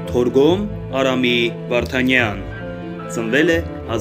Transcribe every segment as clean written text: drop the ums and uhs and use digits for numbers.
Թորգոմ Արամի Վարդանյան ծնվել է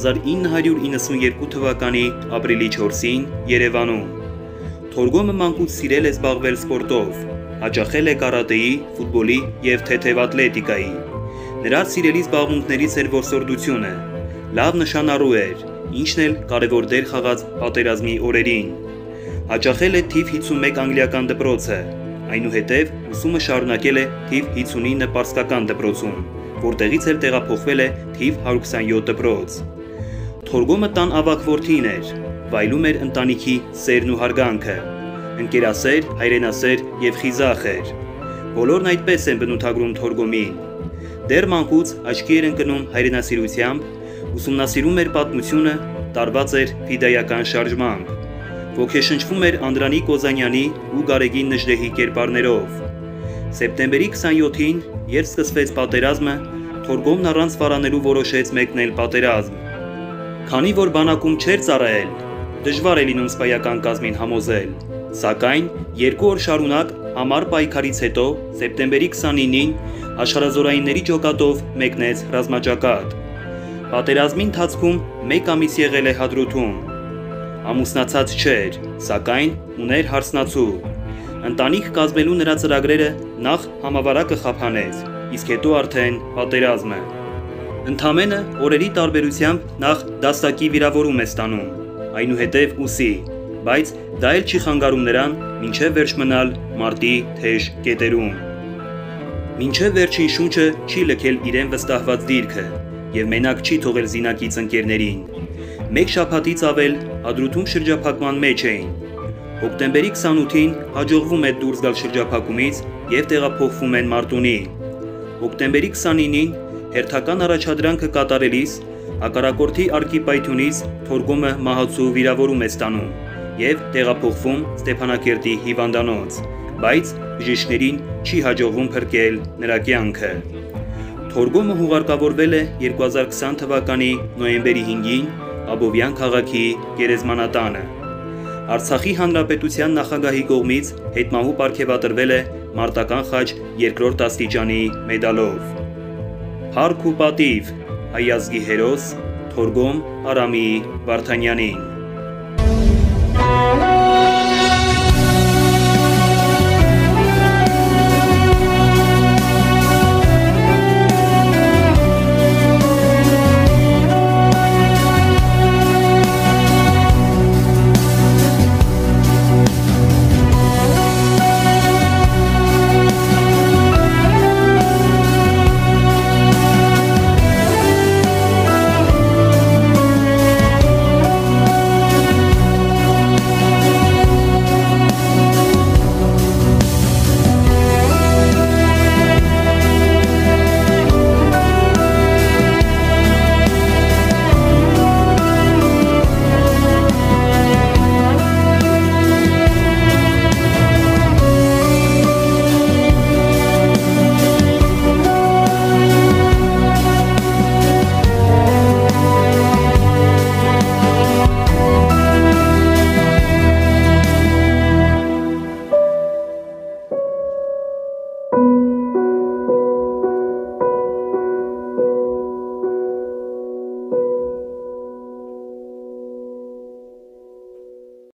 1992 թվականի ապրիլի 4-ին Երևանում։ Թորգոմը մանկուց սիրել է զբաղվել սպորտով, հաճախել է կարատեի, ֆուտբոլի և թեթև ատլետիկայի։ Նրա սիրելի զբաղմունքներից էր որսորդությունը, լավ նշանառու էր, ինչն էլ կարևոր դեր խաղաց պատերազմի օրերին։ Հաճախել է թիվ 51 անգլիական դպրոցը, այնուհետև ուսումը շարունակել է թիվ 59 պարսկական դպրոցում, որտեղից էլ տեղափոխվել է թիվ 127 դպրոց։ Թորգոմը տան ավագ որդին էր, վայելում էր ընտանիքի սերն ու հարգանքը, ընկերասեր, հայրենասեր և խիզախ էր։ Բոլորն այդպես են բնութագրում Թորգոմին։ Դեռ մանկուց աչքի էր ընկնում հայրենասիրությամբ, ուսումնասիրում էր պատմությունը, տարված էր ֆիդայական շարժմամբ, ոգեշնչվում էր Անդրանիկ Օզանյանի ու Գարեգին Նժդեհի կերպարներով։ Սեպտեմբերի 27-ին, երբ սկսվեց պատերազմը, Թորգոմն առանց վարանելու որոշեց մեկնել պատերազմ։ Քանի որ բանակում չէր ծառայել, դժվար է լինում սպայական կազմին համոզել, սակայն 2 օր շարունակ համառ պայքարից հետո սեպտեմբերի 29-ին աշխարհազորայինների ջոկատով մեկնեց ռազմաճակատ։ Պատերազմի ընթացքում 1 ամիս եղել է Հադրութում։ Ամուսնացած չէր, սակայն ուներ հարսնացու։ Ընտանիք կազմելու նրա ծրագրերը նախ համավարակը խափանեց, իսկ հետո արդեն պատերազմը։ Ընդամենը օրերի տարբերությամբ նախ դաստակի վիրավորում է ստանում, այնուհետև ուսի, բայց դա էլ չի խանգարում նրան մինչև վերջ մնալ մարտի թեժ կետերում։ Մինչև վերջին շունչը չի լքել իրեն վստահված դիրքը և մենակ չի թողել զինակից ընկերներին։ Մեկ շաբաթից ավել Հադրութում շրջափակման մեջ էին։ Հոկտեմբերի 28-ին հաջողվում է դուրս գալ շրջափակումից և տեղափոխվում են Մարտունի։ Հոկտեմբերի 29-ին հերթական առաջադրանքը կատարելիս հակառակորդի արկի պայթյունից Թորգոմը մահացու վիրավորում է ստանում և տեղափոխվում Ստեփանակերտի հիվանդանոց, բայց բժիշկներին չի հաջողվում փրկել նրա կյանքը։ Թորգոմը հուղարկավորվել է 2020 թվականի նոյեմբերի 5-ին Աբովյան քաղաքի գերեզմանատանը։ Արցախի Հանրապետության նախագահի կողմից հետմահու պարգևատրվել է մարտական խաչ 2-րդ աստիճանի մեդալով։ Փառք ու պատիվ հայ ազգի հերոս Թորգոմ Արամի Վարդանյանին։